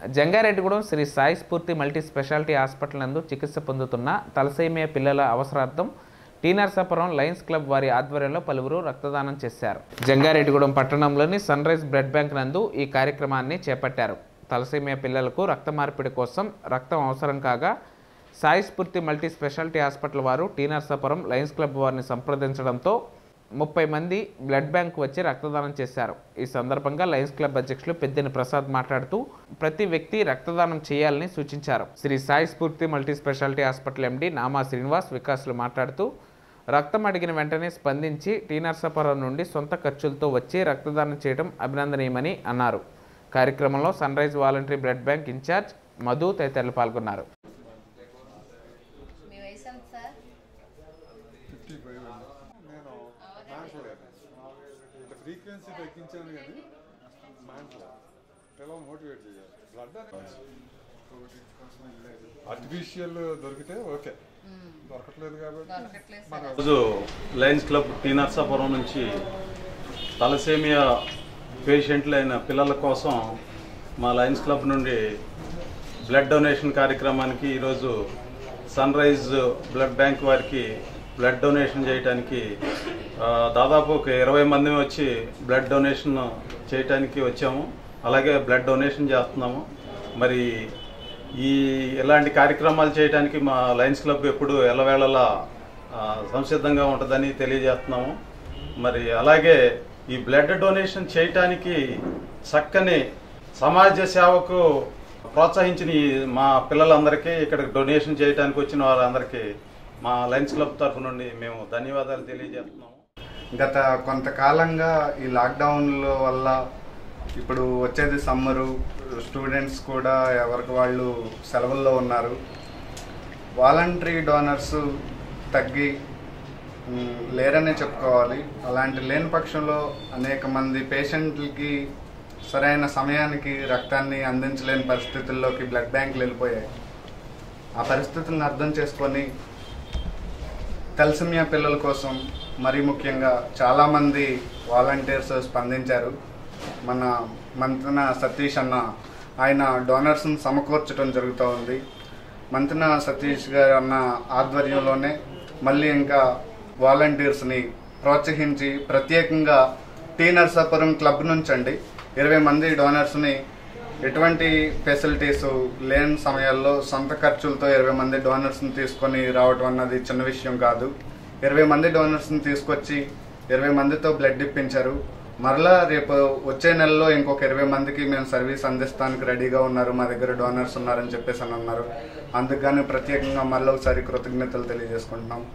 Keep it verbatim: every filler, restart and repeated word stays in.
Jangareddygudem Shri Sai Spoorthi multi speciality hospital నందు చికిత్స పొందుతున్న తలసేమియా పిల్లల అవసరార్థం టీ నరసాపురం లయన్స్ క్లబ్ వారి ఆధ్వర్యంలో పలువురు రక్తదానం చేశారు. జంగారెడ్డిగూడెం పట్టణంలోని సన్ రైజ్ బ్లడ్ బ్యాంక్ నందు ఈ కార్యక్రమాన్ని చేపట్టారు. తలసేమియా పిల్లలకు రక్త మార్పిడి కోసం రక్తం అవసరం కాగా Sai Spoorthi multi speciality hospital వారు టీ నరసాపురం లయన్స్ క్లబ్ వారిని సంప్రదించడంతో ముప్పై మంది బ్లడ్ బ్యాంక్ వచ్చి రక్తదానం చేశారు. ఈ సందర్భంగా లయన్స్ క్లబ్ అధ్యక్షులు పెద్దిని ప్రసాద్ మాట్లాడుతూ ప్రతి వ్యక్తి రక్తదానం చేయాలని సూచించారు. Sri Sai Spoorthi multi speciality hospital MD Nama Srinivas వికాసులు మాట్లాడుతూ రక్తం అడిగిన వెంటనే స్పందించి టీ నరసాపురం నుండి సొంత ఖర్చులతో వచ్చి రక్తదానం చేయడం అభినందనీయమని అన్నారు. కార్యక్రమంలో sunrise voluntary blood bank incharge Madhu తదితరులు పాల్గొన్నారు. ఫ్రీక్వెన్సీ తగ్గించాను కానీ ఎలా మోటివేట్ చేయాలి. బ్లడ్ ఆర్టిఫిషియల్ దొరికితే ఓకే, దొరకట్లేదు కాబట్టి రోజు లయన్స్ క్లబ్ టీ నరసాపురం నుంచి తలసేమియా పేషెంట్లు అయిన పిల్లల కోసం మా లయన్స్ క్లబ్ నుండి బ్లడ్ డొనేషన్ కార్యక్రమానికి ఈరోజు సన్ రైజ్ బ్లడ్ బ్యాంక్ వారికి బ్లడ్ డొనేషన్ చేయడానికి దాదాపు ఒక ఇరవై మంది వచ్చి బ్లడ్ డొనేషన్ చేయడానికి వచ్చాము. అలాగే బ్లడ్ డొనేషన్ చేస్తున్నాము. మరి ఈ ఇలాంటి కార్యక్రమాలు చేయడానికి మా లయన్స్ క్లబ్ ఎప్పుడు ఎల్లవేళలా సంసిద్ధంగా ఉంటుందని తెలియజేస్తున్నాము. మరి అలాగే ఈ బ్లడ్ డొనేషన్ చేయటానికి చక్కని సమాజ సేవకు ప్రోత్సహించిన మా పిల్లలందరికీ, ఇక్కడ డొనేషన్ చేయడానికి వచ్చిన వారందరికీ మా లయన్స్ క్లబ్ తరఫు నుండి మేము ధన్యవాదాలు తెలియజేస్తున్నాము. గత కొంతకాలంగా ఈ లాక్డౌన్ల వల్ల ఇప్పుడు వచ్చేది సమ్మరు, స్టూడెంట్స్ కూడా ఎవరికి వాళ్ళు సెలవుల్లో ఉన్నారు. వాలంటరీ డోనర్స్ తగ్గి లేరనే చెప్పుకోవాలి. అలాంటి లేని పక్షంలో అనేక మంది పేషెంట్లకి సరైన సమయానికి రక్తాన్ని అందించలేని పరిస్థితుల్లోకి బ్లడ్ బ్యాంకులు వెళ్ళిపోయాయి. ఆ పరిస్థితులను అర్థం చేసుకొని తలసేమియా పిల్లల కోసం మరీ ముఖ్యంగా చాలామంది వాలంటీర్స్ స్పందించారు. మన మంతెన సతీష్ అన్న ఆయన డోనర్స్ని సమకూర్చడం జరుగుతూ ఉంది. మంతెన సతీష్ గారు అన్న ఆధ్వర్యంలోనే మళ్ళీ ఇంకా వాలంటీర్స్ని ప్రోత్సహించి ప్రత్యేకంగా టీ నరసాపురం క్లబ్ నుంచి అండి ఇరవై మంది డోనర్స్ని ఎటువంటి ఫెసిలిటీస్ లేని సమయాల్లో సొంత ఖర్చులతో ఇరవై మంది డోనర్స్ని తీసుకొని రావటం అన్నది చిన్న విషయం కాదు. ఇరవై మంది డోనర్స్ని తీసుకొచ్చి ఇరవై మందితో బ్లడ్ ఇప్పించారు. మరలా రేపు వచ్చే నెలలో ఇంకొక ఇరవై మందికి మేము సర్వీస్ అందిస్తానికి రెడీగా ఉన్నారు, మా దగ్గర డోనర్స్ ఉన్నారని చెప్పేసి అని అన్నారు. అందుకని ప్రత్యేకంగా మళ్ళీ ఒకసారి కృతజ్ఞతలు తెలియజేసుకుంటున్నాం.